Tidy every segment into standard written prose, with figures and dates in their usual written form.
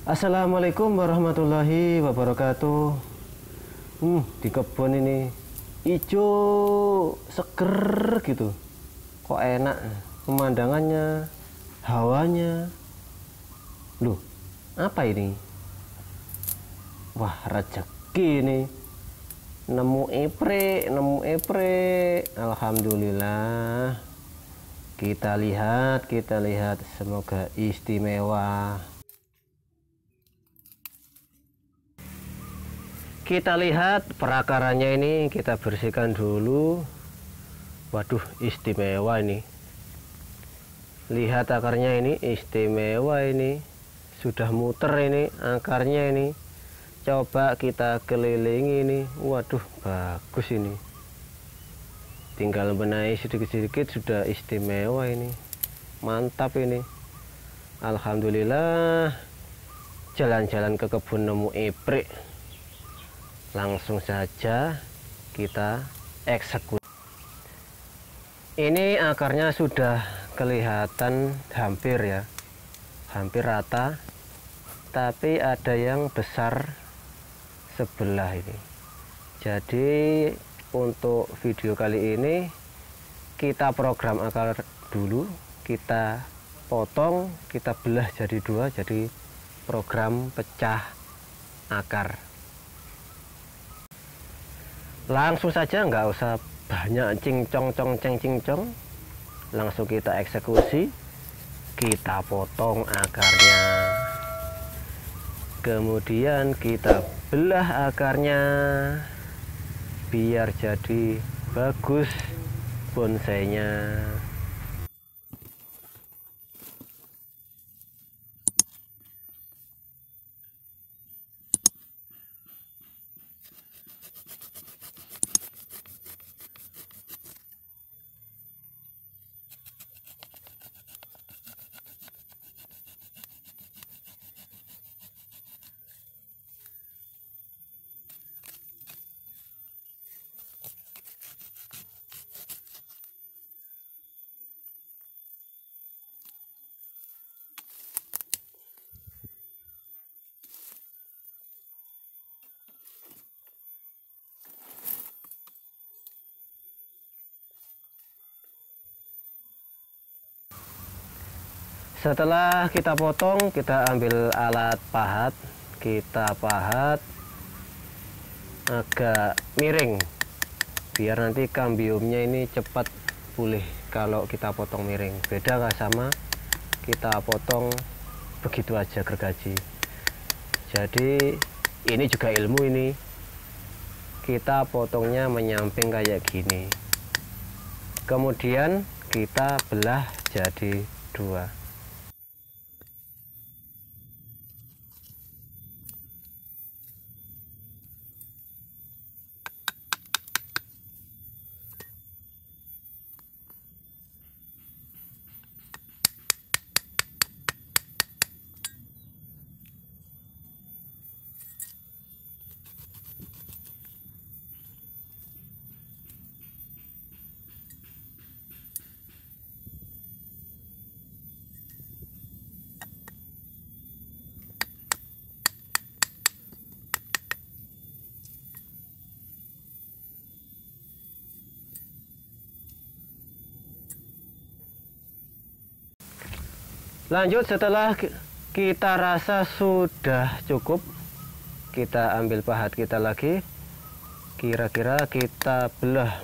Assalamualaikum warahmatullahi wabarakatuh. Di kebun ini hijau seger gitu. Kok enak pemandangannya, hawanya. Loh, apa ini? Wah, rezeki ini. Nemu epre. Alhamdulillah. Kita lihat, semoga istimewa. Kita lihat perakarannya ini, kita bersihkan dulu. Waduh, istimewa ini. Lihat akarnya ini, istimewa ini. Sudah muter ini akarnya ini. Coba kita kelilingi ini. Waduh, bagus ini. Tinggal benahi sedikit-sedikit sudah istimewa ini. Mantap ini. Alhamdulillah. Jalan-jalan ke kebun nemu eprik. Langsung saja kita eksekusi. Ini akarnya sudah kelihatan hampir ya, hampir rata, tapi ada yang besar sebelah ini. Jadi untuk video kali ini kita program akar dulu, kita potong, kita belah jadi dua, jadi program pecah akar. Langsung saja, nggak usah banyak cincong, langsung kita eksekusi. Kita potong akarnya, kemudian kita belah akarnya biar jadi bagus bonsainya. Setelah kita potong, kita ambil alat pahat, kita pahat agak miring biar nanti kambiumnya ini cepat pulih kalau kita potong miring. Beda nggak sama kita potong begitu aja gergaji. Jadi ini juga ilmu ini. Kita potongnya menyamping kayak gini. Kemudian kita belah jadi dua. Lanjut, setelah kita rasa sudah cukup, kita ambil pahat kita lagi, kira-kira kita belah.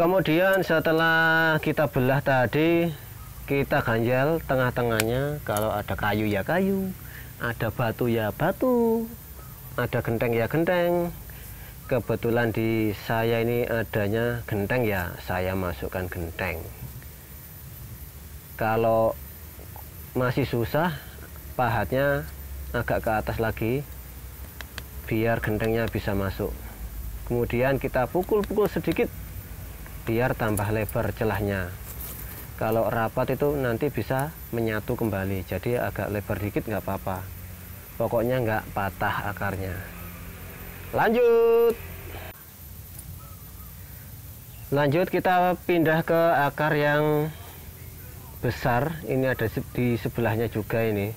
Kemudian setelah kita belah tadi, kita ganjal tengah-tengahnya. Kalau ada kayu ya kayu, ada batu ya batu, ada genteng ya genteng. Kebetulan di saya ini adanya genteng, ya saya masukkan genteng. Kalau masih susah, pahatnya agak ke atas lagi biar gentengnya bisa masuk. Kemudian kita pukul-pukul sedikit biar tambah lebar celahnya. Kalau rapat itu nanti bisa menyatu kembali, jadi agak lebar dikit nggak apa-apa, pokoknya nggak patah akarnya. Lanjut kita pindah ke akar yang besar. Ini ada di sebelahnya juga. Ini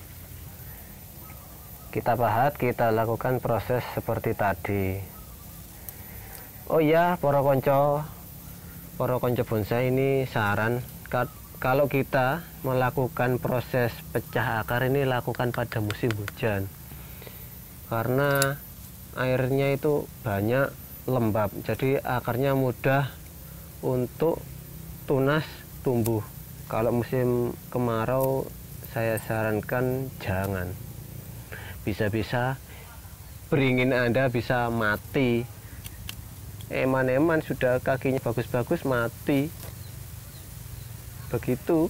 kita pahat, kita lakukan proses seperti tadi. Oh iya, para konco bonsai, ini saran, kalau kita melakukan proses pecah akar ini lakukan pada musim hujan, karena airnya itu banyak, lembab, jadi akarnya mudah untuk tunas tumbuh. Kalau musim kemarau saya sarankan jangan, bisa-bisa beringin Anda bisa mati. Eman-eman sudah kakinya bagus-bagus mati begitu.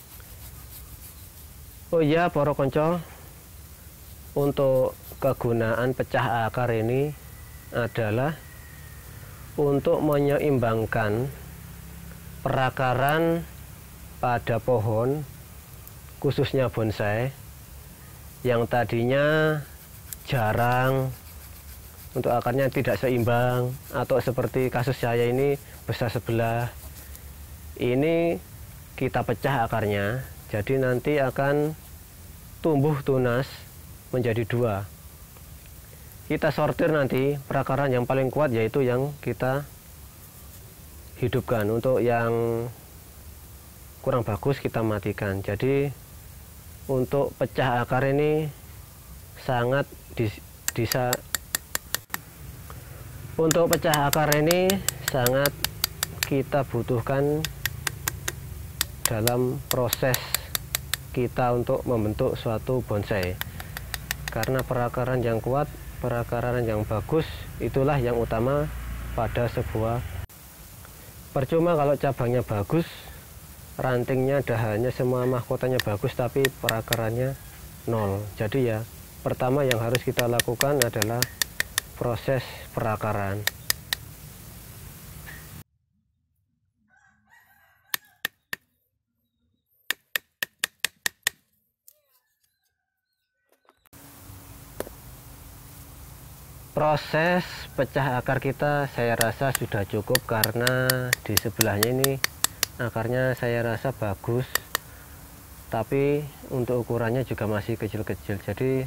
Oh iya, para konco, untuk kegunaan pecah akar ini adalah untuk menyeimbangkan perakaran pada pohon, khususnya bonsai yang tadinya jarang, untuk akarnya tidak seimbang, atau seperti kasus saya ini besar sebelah. Ini kita pecah akarnya, jadi nanti akan tumbuh tunas menjadi dua. Kita sortir nanti perakaran yang paling kuat, yaitu yang kita hidupkan. Untuk yang kurang bagus kita matikan. Jadi untuk pecah akar ini sangat untuk pecah akar ini sangat kita butuhkan dalam proses kita untuk membentuk suatu bonsai. Karena perakaran yang kuat, perakaran yang bagus, itulah yang utama pada sebuah. Percuma kalau cabangnya bagus, rantingnya, dahannya, semua mahkotanya bagus, tapi perakarannya nol. Jadi ya, pertama yang harus kita lakukan adalah proses perakaran. Proses pecah akar kita saya rasa sudah cukup, karena di sebelahnya ini akarnya saya rasa bagus, tapi untuk ukurannya juga masih kecil-kecil. Jadi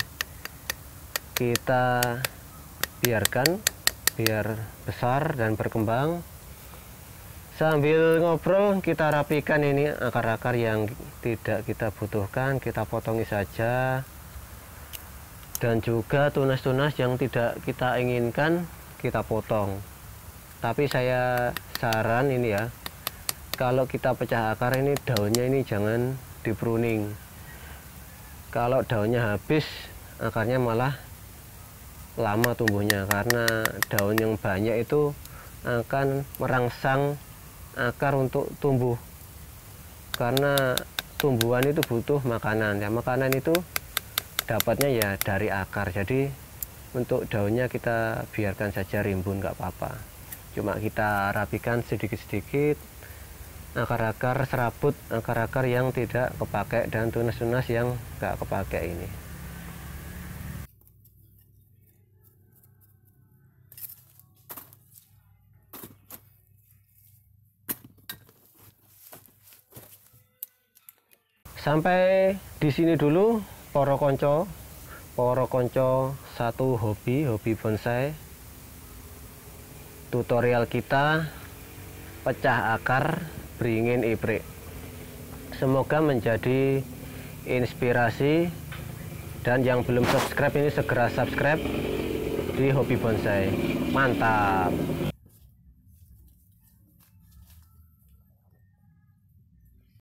kita biarkan biar besar dan berkembang. Sambil ngobrol kita rapikan ini akar-akar yang tidak kita butuhkan, kita potongi saja. Dan juga tunas-tunas yang tidak kita inginkan kita potong. Tapi saya saran ini ya, kalau kita pecah akar ini, daunnya ini jangan di pruning. Kalau daunnya habis, akarnya malah lama tumbuhnya, karena daun yang banyak itu akan merangsang akar untuk tumbuh, karena tumbuhan itu butuh makanan ya, makanan itu dapatnya ya dari akar. Jadi untuk daunnya kita biarkan saja rimbun, nggak apa-apa, cuma kita rapikan sedikit-sedikit akar-akar serabut, akar-akar yang tidak kepakai, dan tunas-tunas yang nggak kepakai ini. Sampai di sini dulu para konco satu hobi bonsai. Tutorial kita pecah akar beringin iprik. Semoga menjadi inspirasi, dan yang belum subscribe ini segera subscribe di Hobi Bonsai. Mantap.